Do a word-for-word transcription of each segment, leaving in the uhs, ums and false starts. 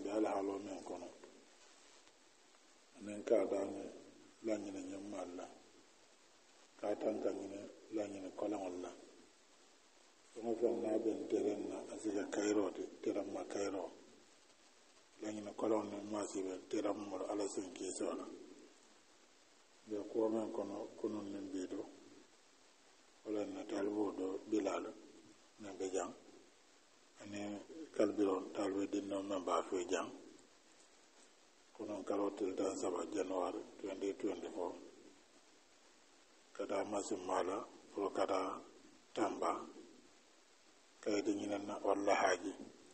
be ala halo men kono anen ka dane lañina ñammalla ka tanka ñine lañina kolaŋolla soŋo feŋ naa ben teren na asika kayroti teran ma kayro lañina kolaŋo ne masibe teran moro ala sen kiisola be kuwo men kono kunun nin biido wala na talibo do bilal men be jang ani kalbiron talbe dinno men ba fe jang konon karotel tan saba january twenty twenty-four kada masim mala pro kada tamba kayde ñinen na walla haaji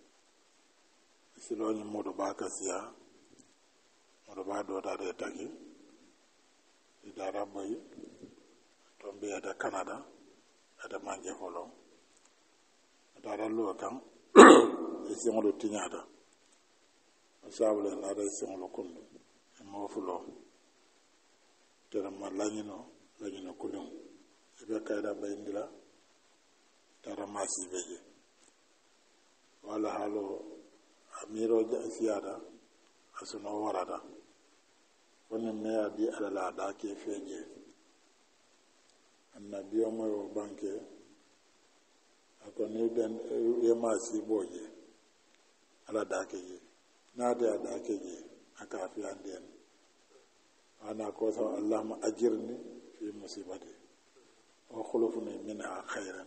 siloñi modu ba kasiya modu ba do da de tagi idara boy to mbiya da canada ada manje folo adara lo kan e singolo tiñata sabule na da singolo kundu e mo fulo tere ma lañino lañino kulum e be kayda bayndila tara masi beje wala halo amiro siyada asuno warada woni meya di alala da ke feje annabiyo mo banke akoni den e masi boje ala da ke yi na da da ke yi aka fi anden ana ko sa allahumma ajirni fi musibati wa khulufni minha khairan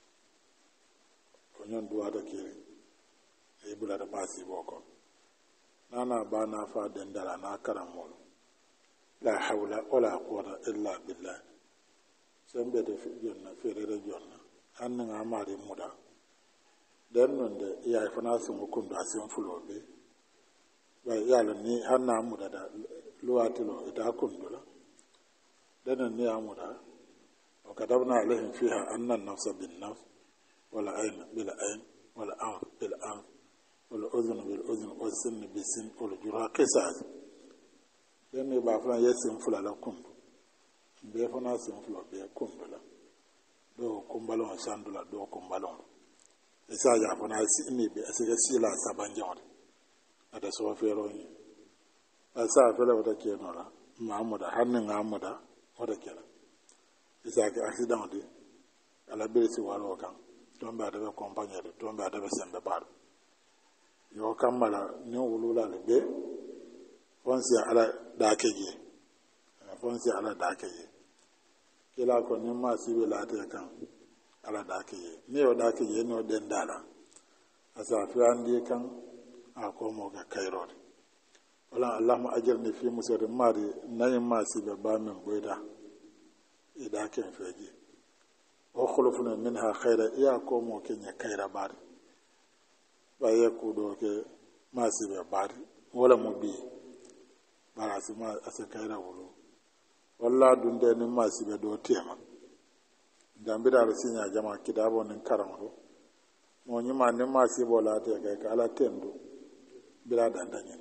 ko non duwa da ke e bula da masi boko nana bana fa den dara na karamol la hawla wala quwwata illa billah sembe de fi jonna ferere jonna hanna nga mari muda den non de ya fana sun kundu asin fulobe ba yalla ni hanna muda da luwatilo ita kundula den ni amuda wa katabna alaihim fiha anna an-nafsa bin-nafs wala ayna bil ayn wala anf bil anf wala udhun bil udhun wa sin bis sin wala jura qisas den ni ba fana yesin fulala kundu be fana sin fulo be kundula do kumbalon sandula do kumbalon isa ja fana si ni be asiga sila sabanjore ada so fero ni asa fela wata kenora mamuda hannin mamuda wata kera isa ke accident di ala birisi walo kan don ba da compagnie don ba da sembe bar yo kamala ni wulula le be fonsi ala dakeje fonsi ala dakeje kila ko ni ma sibe la te kan ala dakeje ni o dakeje no den dala asa fi andi kan a ko mo ga kairod wala allahumma ajirni fi musibati mari nayi ma sibe ba min boyda ida ken feji o khulufuna minha khaira iya ko mo kenya kaira bari ba yeku do ke ma sibe bari wala mo bi bara sima asa kaira wulu walla dunde ni ma sibe do tema dambira ro sinya jama kidabo nin karango mo nyima ni ma sibo la te ka ala tendo bila dandanyen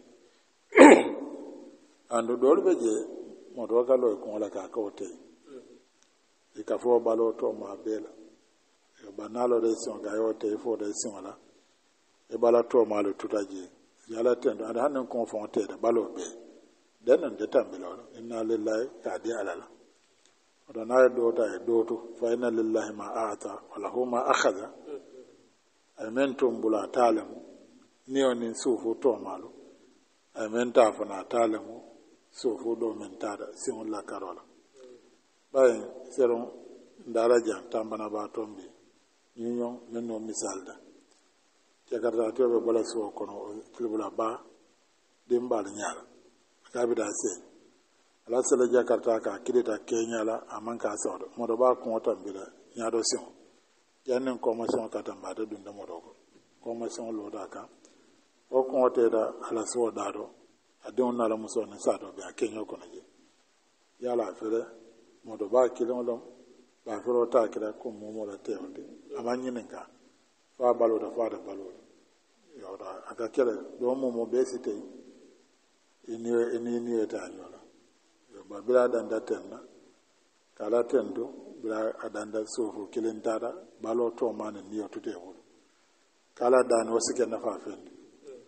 andu dol beje mo do ka lo ko la ka ko te e ka fo balo to ma bela e banalo de son ga yo te fo de son la e bala to ma lo tutaji yala tendo and hanen confronté de balo be den de tambilo inna lillahi ka di alala odo na do ta e do to fa inna lillahi ma aata wala huma akhadha amentum bula talamu nioni sufu to malo amenta fana talamu sufu do mentada sin la karola bay seron daraja tambana ba tombi nyinyo menno misalda jakarta to be bala so kono kilbula ba dimbal nyaala kabida se ala sala jakarta ka kidita kenya la amanka sawdo modo ba ko tambila nyaado sin yannen commission katamba de dunda modo ko commission lo da ka o ko te da ala so dado adon na la muso ne sado be kenya ko naje yala fere modo ba kilon lo ba fero ta kira ko mo mo la te onde amanyi nenka fa balo da fa da balo yo da aka kele do mo mo be site ini ini ni eta nyola yo ba bila danda tenna kala tendo bila adanda sofu kilin tada balo to man ni yotude wol kala dan wasike na fa fendi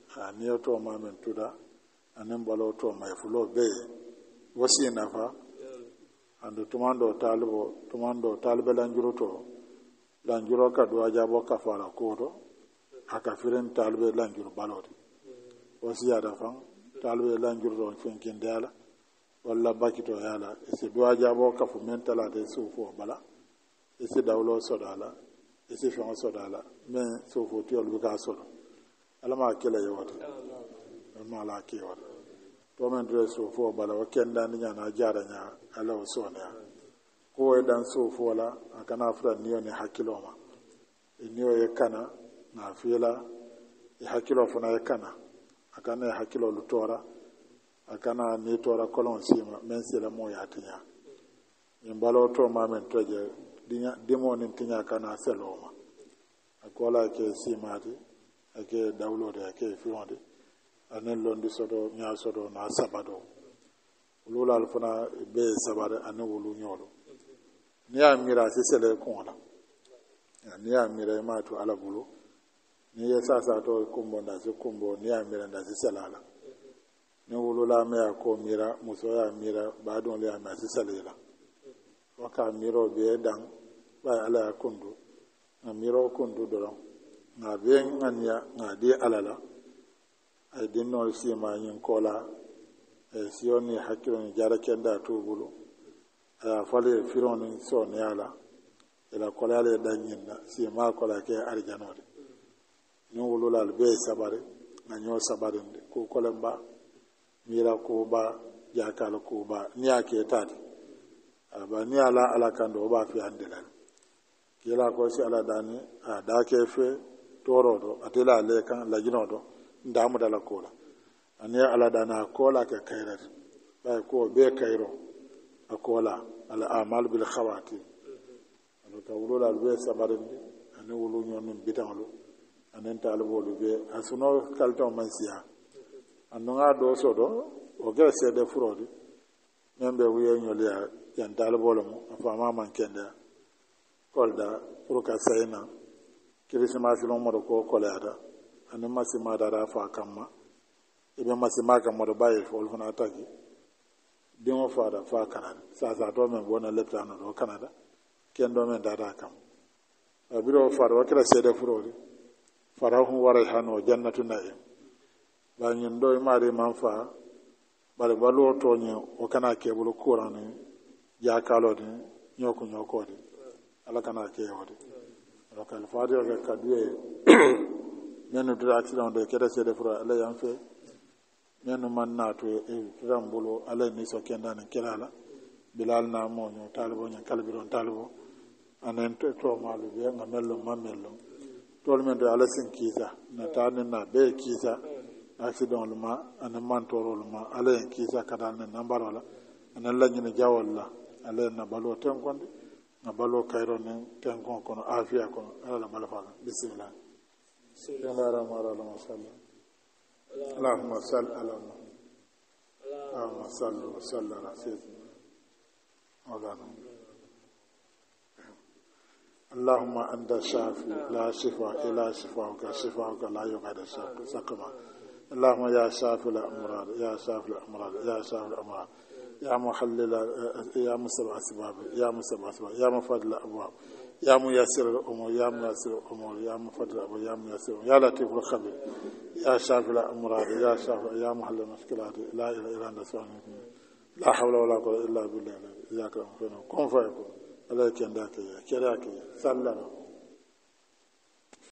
a niyo to ma men tuda anen balo to ma fulo be wasi nafa ando tumando talibo tumando talibe lanjuro to lanjuro ka do ajabo ka fara kodo aka firen talibe lanjuro balodi wasi ada fan talibe lanjuro don fenkin dala walla bakito yala isi do ajabo ka fu mentala de sufo bala isi dawlo sodala isi fon sodala men sufo tiol bi ka sodo alama kele yewata alama la kiyawata to men do sufo bala o kenda ni nyana jara nya ala o sonya ko e dan sufo la akana fra niyo ni hakiloma e niyo e kana na fila e hakilo fona e kana akana e hakilo lutora akana ni tora kolon sima men sila mo yatinya en balo to ma men toje dinya demo nin tinya kana seloma akola ke simati ake dawlode ake fironde anen londi sodo nya sodo na sabado lula alfana be sabade anen wulu nyolo ni amira sisele konla ni amira ma to ala bulu ni yesa sa to kumbo nda se kumbo ni amira nda siselala ni wulu la me ko mira muso ya mira ba don le ama siselela waka miro be dan ba ala kundu na miro kundu doron na be ngania na di alala ay dinno si ma nyin kola e sioni hakilo ni jara kenda tubulu aya fale fironi so ne ala ila kola le danyin na si ma kola ke arjanode ni wulula be sabare na nyo sabare ko kolemba mira ko ba jakala ko ba ni ake tati aba ni ala ala kando ba fi andela kila ko si ala dani a da ke fe torodo atela le kan la jinodo ndamu dala kola ani ala dana kola ke kairat ba ko be kairo akola al amal bil khawati alo ka wulula be sabarindi ani wulu nyon bitanlo anen talibolu be asuno kalto mansiya andonga do sodo o gere sede frodi membe wiye nyolia yan talibolu mo afama man kenda kolda ruka sayna kirismas lo mo ko kolada anen masima dara fa kamma ibe masima kam mo baye fol fana tagi dimo fada fa kanada sa sa to men bona leptana do kanada kendo men dada kam abiro fada o gere sede frodi farahum wa rayhanu jannatu na'im ba nyin do mari manfa bare balu to nyi o kana ke bulu qur'an ya kalo de nyoko nyoko de ala kana ke yodi ro kal fadiyo ke kadwe menu do accident de kede se de fura ala yam fe menu man na to e rambulo ala ni so kenda na kirala bilal na mo nyo talibo nya kalbiro talibo anen to to malu be ngamello mamello tolmen do ala sin kisa na tanen na be kisa accident luma ana mantoro luma ala en kisa kadal na nambaro la ana lañina jawol la ala na balo ten konde na balo kayro ne ten kon kono afia kono ala bala fa bismillah bismillahir rahmanir rahim allahumma salli ala muhammad allahumma salli wa sallim ala sayyidina maulana اللهم أنت الشافي لا شفاء إلا شفاءك شفاءك لا يغادر سقما اللهم يا شافي الأمراض يا شافي الأمراض يا شافي الأمراض يا محلل يا مسبب أسباب يا مسبب أسباب يا مفضل الأبواب يا ميسر الأمور يا ميسر الأمور يا مفضل الأبواب يا ميسر يا لطيف الخبير يا شافي الأمراض يا شافي يا محل المشكلات لا إله إلا أنت سبحانك لا حول ولا قوة إلا بالله إياك نعبد كن فيكون عليك عندك يا كراك سلام